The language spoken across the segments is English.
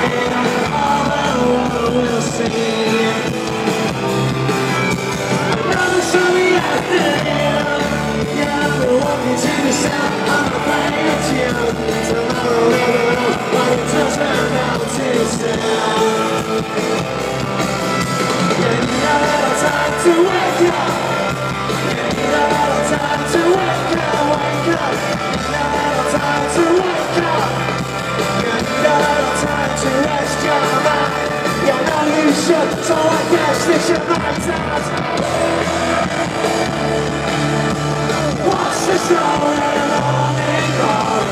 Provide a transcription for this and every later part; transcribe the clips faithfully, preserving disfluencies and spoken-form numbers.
all the world will see. Another sunny afternoon, yeah, I've been walking to the sound of a playing tune. Tomorrow never knows what it turns round out too soon. Yeah, you got a little time to wake up. Yeah, you got a little time to wake up, wake up. You got a little time to wake up. Yeah, you got a little time to rest your mind. You know you should, so I guess this your right time. What's the story in the morning glory?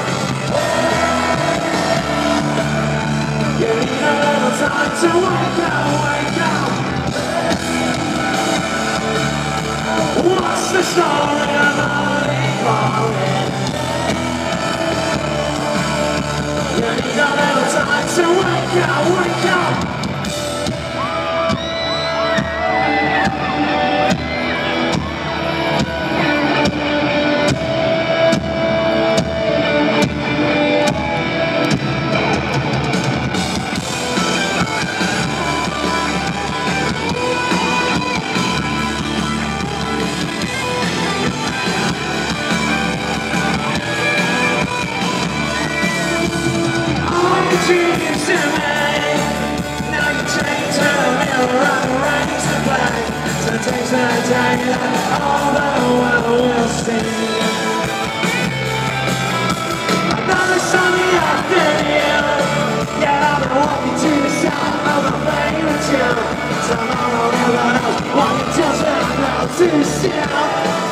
You need a little time to wake up, wake up. What's the story in the morning glory? You need a little time to wake up, wake up. Dreams to make. Now you change the mirror and raise the play. So take the day that all the world will see. Another sunny afternoon, yeah, I've been walking to the sound of a favorite tune. Tomorrow never knows what it tells me now too soon.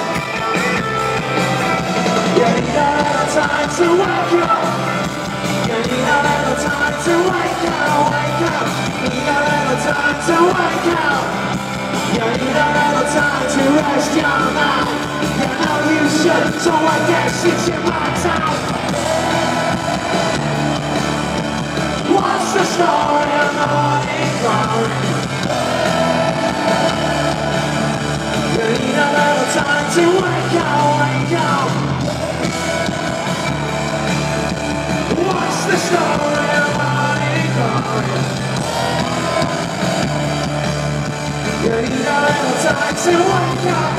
Yeah, you got a little time to wake up. You need a little time to wake up, wake up. You need a little time to wake up. You need a little time to rest your mind. You know you should, so I guess it's your mind time. What's the story of the morning glory? You need a little time to wake up, wake up. What's the story of morning glory? You need a little time to wake up.